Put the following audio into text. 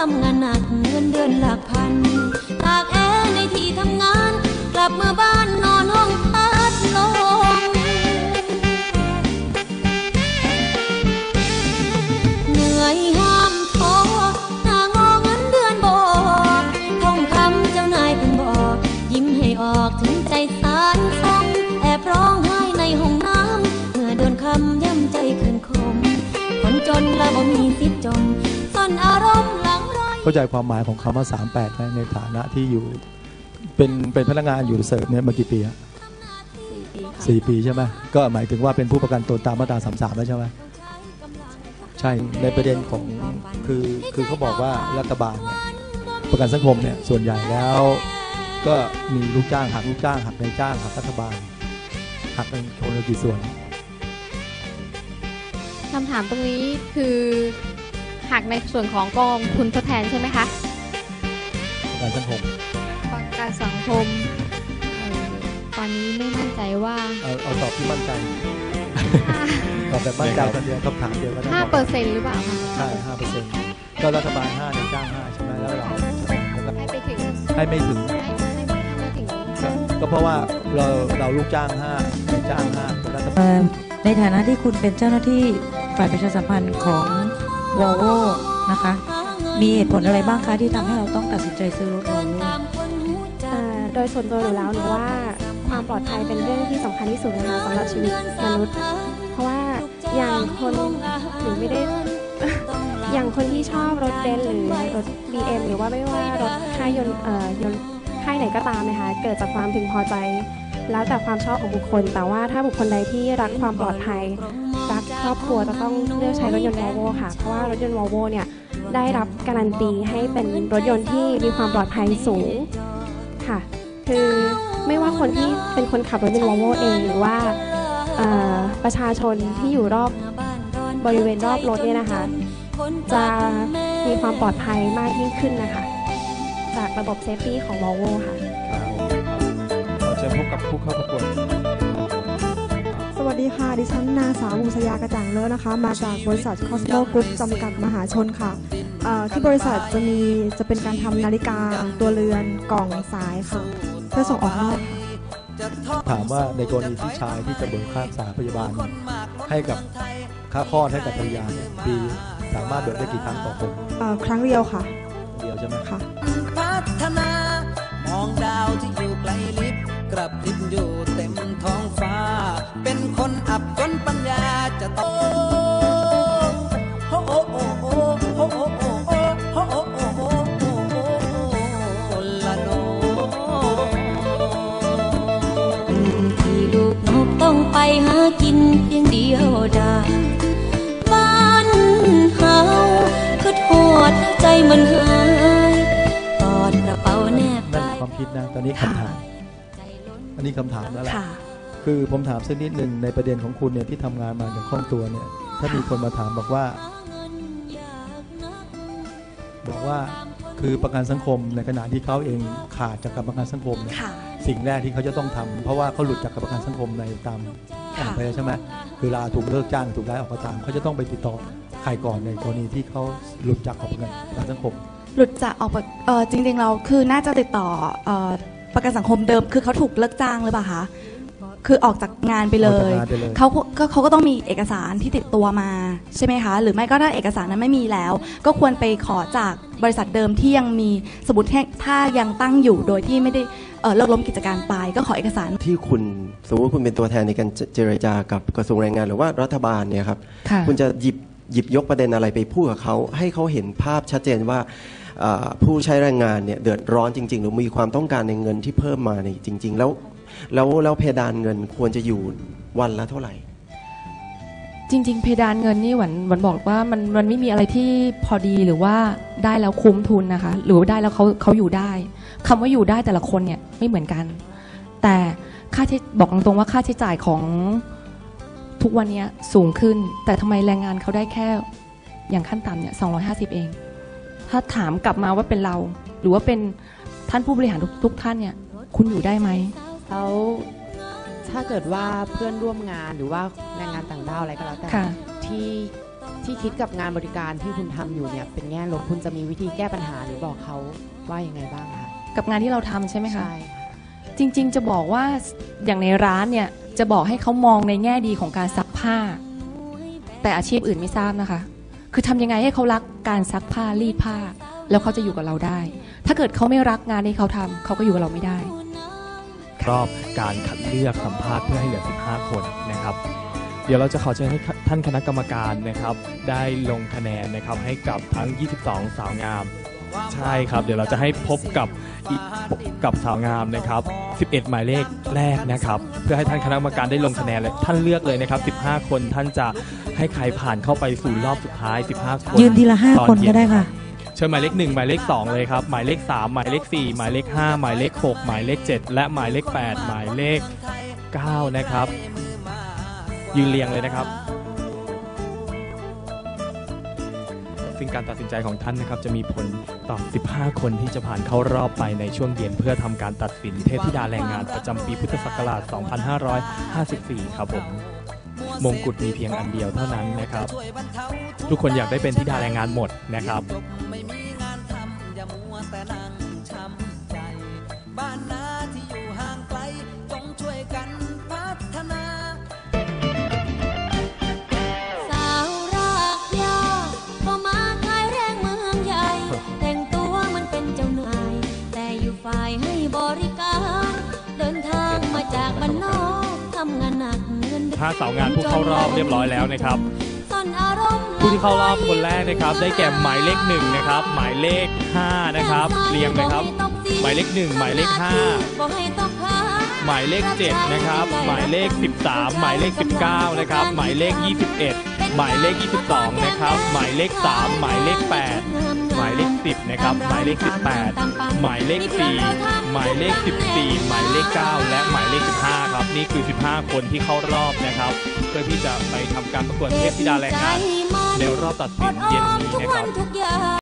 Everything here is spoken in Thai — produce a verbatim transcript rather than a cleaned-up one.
ำงานหนักเงินเดือนหลักพันตากแอร์ในที่ทำงานกลับมาบ้านนอนห้องพัดลมเหนื่อยห้ามท้อหน้างอเงินเดือนบอกท่องคำเจ้านายเพิ่งบอกยิ้มให้ออกถึงใจสารส่งแอบร้องไห้ในห้องน้ำเมื่อโดนคำย่ำใจคืนคมคนจนและบ่มีสิทธิ์จนซ่อนอารมณ์หลังร้อยเข้าใจความหมายของคำว่าสามแปดไหมในฐานะที่อยู่เป็นเป็นพนักงานอยู่เสิร์ฟเนี่ยมากี่ปีอะสี่ปีใช่ไหมก็หมายถึงว่าเป็นผู้ประกันตนตามมาตราสามสามแล้วใช่ไหมใช่ในประเด็นของคือคือเขาบอกว่ารัฐบาลเนี่ยประกันสังคมเนี่ยส่วนใหญ่แล้วก็มีลูกจ้างหักลูกจ้างหักนายจ้างหักรัฐบาลหักเป็นคนละกี่ส่วนคำถามตรงนี้คือหักในส่วนของกองทุนทดแทนใช่ไหมคะประกันสังคมประกันสังคมตอนนี้ไม่มั่นใจว่าเอาเอาตอบที่มั่นใจตอบแบบมั่นใจกันเดียวคำถามเดียวกันห้าเปอร์เซ็นต์หรือเปล่าคะใช่ห้าเปอร์เซ็นต์ก็รัฐบาลห้านายจ้างห้าใช่ไหมแล้วเราให้ไปถึงให้ไม่ถึงก็เพราะว่าเราเราลูกจ้างห้านายจ้างห้ารัฐบาลในฐานะที่คุณเป็นเจ้าหน้าที่ฝ่ายประชาสัมพันธ์ของวอลโว่นะคะมีเหตุผลอะไรบ้างคะที่ทำให้เราต้องตัดสินใจซื้อรถวอลโว่โดยส่วนตัวหนูแล้วหนูว่าความปลอดภัยเป็นเรื่องที่สำคัญที่สุดนะคะสำหรับชีวิตมนุษย์เพราะว่าอย่างคนหรือไม่ได้ อย่างคนที่ชอบรถเบนซ์หรือรถ บี เอ็ม หรือว่าไม่ว่ารถค่ายยนต์เอ่อยนต์ค่ายไหนก็ตามนะคะเกิดจากความพึงพอใจแล้วแต่ความชอบของบุคคลแต่ว่าถ้าบุคคลใดที่รักความปลอดภัยรักครอบครัวจะต้องเลือกใช้รถยนต์ Volvo ค่ะเพราะว่ารถยนต์ Volvo เนี่ยได้รับการันตีให้เป็นรถยนต์ที่มีความปลอดภัยสูงค่ะคือไม่ว่าคนที่เป็นคนขับรถยนต์ Volvo เองหรือว่าประชาชนที่อยู่รอบบริเวณรอบรถเนี่ยนะคะจะมีความปลอดภัยมากยิ่งขึ้นนะคะจากระบบเซฟตี้ของ Volvo ค่ะเชิญพบกับผู้เข้าประกวดสวัสดีค่ะดิฉันนางสาวบุษยากระจ่างเลิศนะคะมาจากบริษัท Cosmo Group จำกัดมหาชนค่ะที่บริษัทจะมีจะเป็นการทำนาฬิกาตัวเรือนกล่องสายค่ะเพื่อส่งออกนอกถามว่าในกรณีที่ชายที่จะเบิกค่ารักษาพยาบาลให้กับค่าคลอดให้กับภรรยาปีสามารถเบิกได้กี่ครั้งต่อคนครั้งเดียวค่ะเดียวใช่ไหมค่ะพัฒนามองดาวที่อยู่ไกลลิบกระพริบอยู่เต็มท้องฟ้าเป็นคนอับจนปัญญาจะโตโอ้โอ้โอ้โอ้โอ้โอ้โอ้โอ้โอ้โอ้โอ้โอ้ละโนที่ลูกนกต้องไปหากินเพียงเดียวดายบ้านเฮาคือโทษใจมันหายกอดกระเป๋าแนบนั่นความคิดนะตอนนี้คำถามอันนี้คำถามแล้วล่ะคือผมถามสักนิดหนึ่งในประเด็นของคุณเนี่ยที่ทำงานมาอย่างคล่องตัวเนี่ยถ้ามีคนมาถามบอกว่าบอกว่าคือประกันสังคมในขณะที่เขาเองขาดจากประกันสังคมเนี่ยสิ่งแรกที่เขาจะต้องทำเพราะว่าเขาหลุดจากประกันสังคมในตามออกไปใช่ไหมคือลาถูกเลิกจ้างถูกย้ายออกก็ตามเขาจะต้องไปติดต่อใครก่อนในกรณีที่เขาหลุดจากประกันสังคมหลุดจากออกเออจริงๆเราคือน่าจะติดต่อประกันสังคมเดิมคือเขาถูกเลิกจ้างหรือเปล่าคะคือออกจากงานไปเลยเขาก็เขาก็ต้องมีเอกสารที่ติดตัวมาใช่ไหมคะหรือไม่ก็ถ้าเอกสารนั้นไม่มีแล้วก็ควรไปขอจากบริษัทเดิมที่ยังมีสมมติถ้ายังตั้งอยู่โดยที่ไม่ได้เลิกล้มกิจการไปก็ขอเอกสารที่คุณสมมติคุณเป็นตัวแทนในการเจรจากับกระทรวงแรงงานหรือว่ารัฐบาลเนี่ยครับคุณจะหยิบหยิบยกประเด็นอะไรไปพูดกับเขาให้เขาเห็นภาพชัดเจนว่าผู้ใช้แรงงานเนี่ยเดือดร้อนจริงๆหรือมีความต้องการในเงินที่เพิ่มมาในจริงๆแล้วแล้วแล้วเพดานเงินควรจะอยู่วันละเท่าไหร่จริงๆเพดานเงินนี่หวันหวันบอกว่ามันมันไม่มีอะไรที่พอดีหรือว่าได้แล้วคุ้มทุนนะคะหรือว่าได้แล้วเขาเขาอยู่ได้คำว่าอยู่ได้แต่ละคนเนี่ยไม่เหมือนกันแต่ค่าใช้บอกตรงๆว่าค่าใช้จ่ายของทุกวันนี้สูงขึ้นแต่ทำไมแรงงานเขาได้แค่อย่างขั้นต่ำเนี่ยสองร้อยห้าสิบเองถ้าถามกลับมาว่าเป็นเราหรือว่าเป็นท่านผู้บริหารทุกทุกท่านเนี่ยคุณอยู่ได้ไหมแล้วถ้าเกิดว่าเพื่อนร่วมงานหรือว่าแรงงานต่างด้าวอะไรก็แล้วแต่ที่ที่ที่คิดกับงานบริการที่คุณทำอยู่เนี่ยเป็นแง่ลบคุณจะมีวิธีแก้ปัญหาหรือบอกเขาว่ายังไงบ้างคะกับงานที่เราทำใช่ไหมคะใช่จริงๆจะบอกว่าอย่างในร้านเนี่ยจะบอกให้เขามองในแง่ดีของการซักผ้าแต่อาชีพอื่นไม่ทราบนะคะคือทำยังไงให้เขารักการซักผ้ารีดผ้าแล้วเขาจะอยู่กับเราได้ถ้าเกิดเขาไม่รักงานที่เขาทำเขาก็อยู่กับเราไม่ได้รอบการคัดเลือกสัมภาษณ์เพื่อให้เหลือสิบห้าคนนะครับเดี๋ยวเราจะขอเชิญให้ท่านคณะกรรมการนะครับได้ลงคะแนนนะครับให้กับทั้งยี่สิบสองสาวงามใช่ครับเดี๋ยวเราจะให้พบกับกับสาวงามนะครับสิบเอ็ดหมายเลขแรกนะครับเพื่อให้ท่านคณะกรรมการได้ลงคะแนนเลยท่านเลือกเลยนะครับสิบห้าคนท่านจะให้ใครผ่านเข้าไปสู่รอบสุดท้ายสิบห้าคนยืนทีละห้าคนก็ได้ค่ะเชิญหมายเลขหนึ่งหมายเลขสองเลยครับหมายเลขสามหมายเลขสี่หมายเลขห้าหมายเลขหกหมายเลขเจ็ดและหมายเลขแปดหมายเลขเก้านะครับยืนเรียงเลยนะครับซึ่งการตัดสินใจของท่านนะครับจะมีผลต่อสิบห้าคนที่จะผ่านเข้ารอบไปในช่วงเย็นเพื่อทำการตัดสินเทพธิดาแรงงานประจำปีพุทธศักราชสองพันห้าร้อยห้าสิบสี่ครับผมมงกุฎมีเพียงอันเดียวเท่านั้นนะครับทุกคนอยากได้เป็นธิดาแรงงานหมดนะครับบ้านนาที่อยู่ห่างไกลจงช่วยกันพัฒนาสาวรากหญ้าก็มาขายแรงเมืองใหญ่แต่งตัวมันเป็นเจ้านายแต่อยู่ฝ่ายให้บริการเดินทางมาจากบ้านนอกทำงานหนักเงินถ้าสาวงานผู้เข้ารอบเรียบร้อยแล้วนะครับผู้ที่เข้ารอบคนแรกนะครับได้แก่หมายเลขหนึ่งนะครับหมายเลขห้านะครับเรียงนะครับหมายเลขหนึ่งหมายเลขห้าหมายเลขเจ็ดนะครับหมายเลขสิบสามหมายเลขสิบเก้านะครับหมายเลขยี่สิบเอ็ดหมายเลขยี่สิบสองนะครับหมายเลขสามหมายเลขแปดหมายเลขสิบนะครับหมายเลขสิบแปดหมายเลขสี่หมายเลขสิบสี่หมายเลขเก้าและหมายเลขสิบห้าครับนี่คือสิบห้าคนที่เข้ารอบนะครับเพื่อที่จะไปทำการประกวดเทพธิดาแรงงานในรอบตัดสินเย็นนี้นะครับ